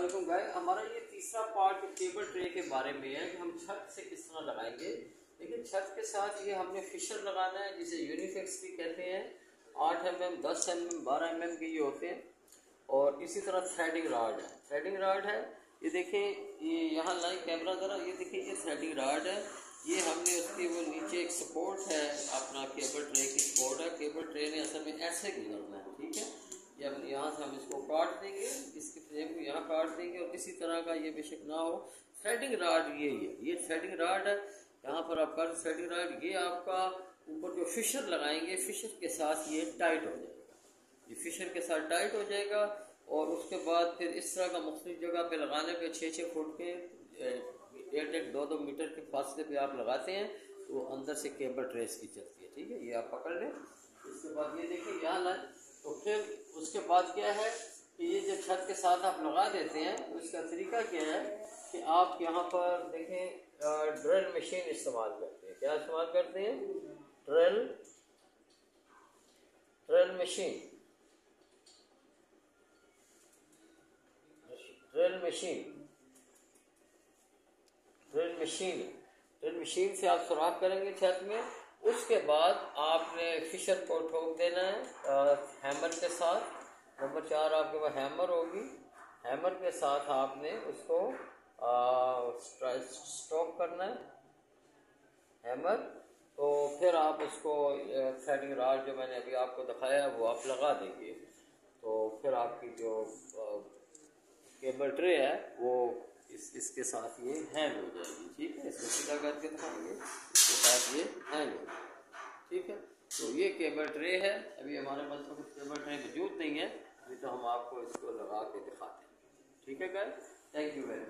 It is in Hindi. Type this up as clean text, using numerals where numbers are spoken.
अस्सलाम गाइस, हमारा ये तीसरा पार्ट केबल ट्रे के बारे में है कि हम छत से किस तरह लगाएंगे। लेकिन छत के साथ ये हमने फिशर लगाना है जिसे यूनिफिक्स भी कहते हैं। 8 mm, 10 mm, 12 mm के ये होते हैं। और इसी तरह थ्रेडिंग राड है। ये देखिए, ये यहाँ लाइन कैमरा ज़रा, ये देखिए ये थ्रेडिंग राड है। ये हमने उसकी वो नीचे एक सपोर्ट है, अपना केबल ट्रे की सपोर्ट है। केबल ट्रे ने असल में ऐसे गुजरना है, ठीक है। ये हम यहाँ से हम इसको काट देंगे, इसके फ्रेम को यहाँ काट देंगे और किसी तरह का ये बेशक ना हो। थ्रेडिंग राड ये थ्रेडिंग राड है। यहाँ पर आपका थ्रेडिंग राड, ये आपका ऊपर जो फिशर लगाएंगे, फिशर के साथ ये टाइट हो जाएगा। ये फिशर के साथ टाइट हो जाएगा और उसके बाद फिर इस तरह का मुख्तलिफ जगह पे लगाने पे 6-6 फुट के 1-2 मीटर के फासले पे आप लगाते हैं तो अंदर से केबल ट्रेस की चलती है, ठीक है। ये आप पकड़ लें। इसके बाद ये देखिए यहाँ लाइन, तो फिर उसके बाद क्या है कि ये जब छत के साथ आप लगा देते हैं तो इसका तरीका क्या है कि आप यहाँ पर देखें ड्रिल मशीन इस्तेमाल करते हैं। क्या इस्तेमाल करते हैं? ड्रिल मशीन से आप सुराख करेंगे छत में। उसके बाद आपने फिशर को ठोक देना है हैमर के साथ। नंबर 4 आपके पास हैमर होगी। हैमर के साथ आपने उसको स्टॉप करना है हैमर। तो फिर आप उसको थ्रेडिंग राड जो मैंने अभी आपको दिखाया वो आप लगा देंगे। तो फिर आपकी जो केबल ट्रे है वो इसके साथ ये हैंग हो जाएगी, ठीक है। इसको सीधा करके दिखाएंगे, इसके साथ ये हैंग हो जाएगी, ठीक है। तो ये केबल ट्रे है। अभी हमारे पास तो कुछ केबल ट्रे मौजूद नहीं है, अभी तो हम आपको इसको लगा के दिखाते हैं, ठीक है guys. Thank you very much.